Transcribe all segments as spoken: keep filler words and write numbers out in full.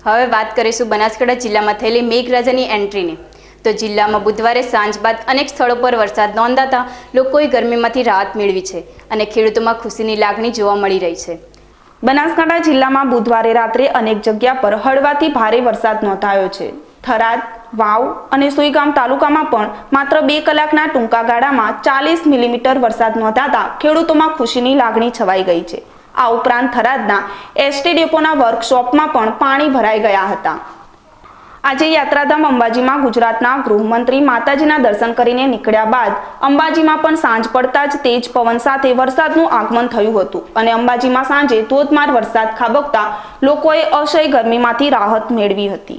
હવે વાત કરીશું બનાસકાંઠા જિલ્લામાં થયેલી મેઘરાજાની એન્ટ્રીની। તો જિલ્લામાં બુધવારે સાંજ બાદ અનેક સ્થળો પર વરસાદ નોંધાતા લોકોએ ગરમીમાંથી રાહત મેળવી છે અને ખેડૂતોમાં ખુશીની લાગણી જોવા મળી રહી છે। બનાસકાંઠા જિલ્લામાં બુધવારે રાત્રે અનેક જગ્યા પર હળવાથી ભારે વરસાદ નોંધાયો છે। થરાદ, વાવ અને સુઈગામ તાલુકામાં પણ માત્ર બે કલાકના ટૂંકા ગાળામાં ચાલીસ મિલીમીટર વરસાદ નોંધાતા ખેડૂતોમાં ખુશીની લાગણી છવાઈ ગઈ છે। આ ઉપરાંત થરાદના એસટી ડેપોના વર્કશોપમાં પણ પાણી ભરાઈ ગયા હતા। આજે યાત્રાધામ અંબાજીમાં ગુજરાતના ગૃહમંત્રી માતાજીના દર્શન કરીને નીકળ્યા બાદ અંબાજીમાં પણ સાંજ પડતા જ તેજ પવન સાથે વરસાદનું આગમન થયું હતું અને અંબાજીમાં સાંજે ધોધમાર વરસાદ ખાબકતા લોકોએ અસહ્ય ગરમીમાંથી રાહત મેળવી હતી।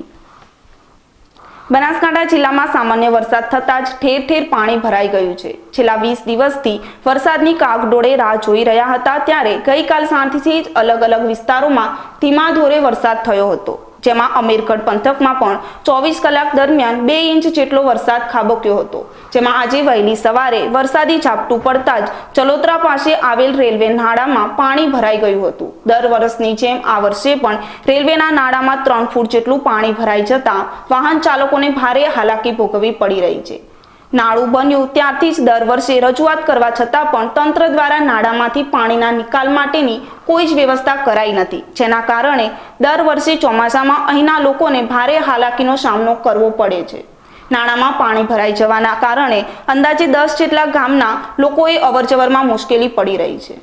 બનાસકાંઠા જિલ્લામાં સામાન્ય વરસાદ થતાં જ ઠેર ઠેર પાણી ભરાઈ ગયું છે। છેલ્લા વીસ દિવસથી વરસાદની કાગડોળે રાહ જોઈ રહ્યા હતા ત્યારે ગઈકાલ સાંજથી જ અલગ અલગ વિસ્તારોમાં ધીમા ધોરે વરસાદ થયો હતો, જેમાં અમીરગઢ પંથકમાં પણ ચોવીસ કલાક દરમિયાન બે ઇંચ જેટલો વરસાદ ખાબક્યો હતો, જેમાં આજે વહેલી સવારે વરસાદી ઝાપટું પડતા જ ચલોતરા પાસે આવેલ રેલવે નાળામાં પાણી ભરાઈ ગયું હતું। દર વર્ષની જેમ આ વર્ષે પણ રેલવેના નાળામાં ત્રણ ફૂટ જેટલું પાણી ભરાઈ જતા વાહન ચાલકોને ભારે હાલાકી ભોગવવી પડી રહી છે। નાળું બન્યું ત્યારથી જ દર વર્ષે રજૂઆત કરવા છતાં પણ તંત્ર દ્વારા નાળામાંથી પાણીના નિકાલ માટેની કોઈ જ વ્યવસ્થા કરાઈ નથી, જેના કારણે દર વર્ષે ચોમાસામાં અહીંના લોકોને ભારે હાલાકીનો સામનો કરવો પડે છે। નાળામાં પાણી ભરાઈ જવાના કારણે અંદાજે દસ જેટલા ગામના લોકોએ અવરજવરમાં મુશ્કેલી પડી રહી છે।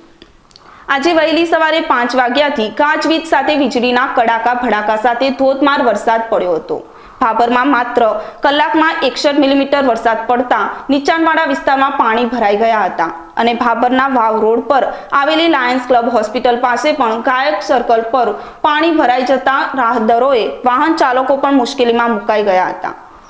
આજે વહેલી સવારે પાંચ વાગ્યાથી ગાજવીજ સાથે વીજળીના કડાકા ભડાકા સાથે ધોધમાર વરસાદ પડ્યો હતો। ભાભરમાં માત્ર કલાકમાં એકસઠ મિલીમીટર વરસાદ પડતા નીચાણવાળા વિસ્તારમાં પાણી ભરાઈ ગયા હતા અને ભાભરના વાવ રોડ પર આવેલી લાયન્સ ક્લબ હોસ્પિટલ પાસે પણ ગાયક સર્કલ પર પાણી ભરાઈ જતા રાહદારીઓએ વાહન ચાલકો પણ મુશ્કેલીમાં મુકાઈ ગયા હતા।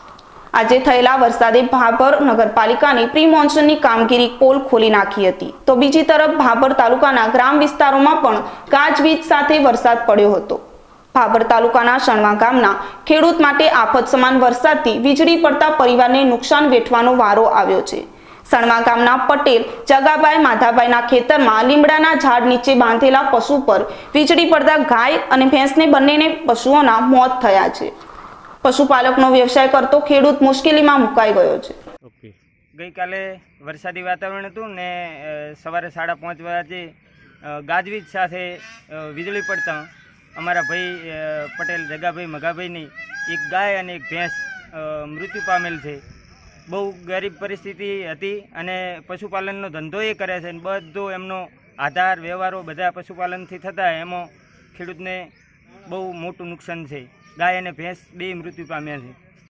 આજે થયેલા વરસાદે ભાભર નગરપાલિકાની પ્રી મોન્સૂનની કામગીરી પોલ ખોલી નાખી હતી, તો બીજી તરફ ભાભર તાલુકાના ગ્રામ વિસ્તારોમાં પણ ગાજવીજ સાથે વરસાદ પડ્યો હતો। ભાભર તાલુકાના સણવા ગામના ખેડૂત માટે આફત સમાન વરસાદથી વીજળી પડતા પરિવારને નુકસાન વેઠવાનો વારો આવ્યો છે। સણવા ગામના પટેલ જગાભાઈ માધાભાઈના ખેતરમાં લીમડાના ઝાડ નીચે બાંધેલા પશુ પર વીજળી પડતા ગાય અને ભેંસને બંનેને પશુઓના મોત થયા છે। પશુપાલકનો વ્યવસાય કરતો ખેડૂત મુશ્કેલીમાં મુકાઈ ગયો છે। ઓકે, ગઈકાલે વરસાદી વાતાવરણ હતું ને સવારે સાડા પાંચ વાગે ગાજવીજ સાથે વીજળી પડતા અમારા ભાઈ પટેલ જગાભાઈ મગાભાઈની એક ગાય અને એક ભેંસ મૃત્યુ પામેલ છે। બહુ ગરીબ પરિસ્થિતિ હતી અને પશુપાલનનો ધંધો એ કરે છે, બધો એમનો આધાર વ્યવહારો બધા પશુપાલનથી થતા એમાં ખેડૂતને બહુ મોટું નુકસાન છે। ગાય અને ભેંસ બે મૃત્યુ પામ્યા છે।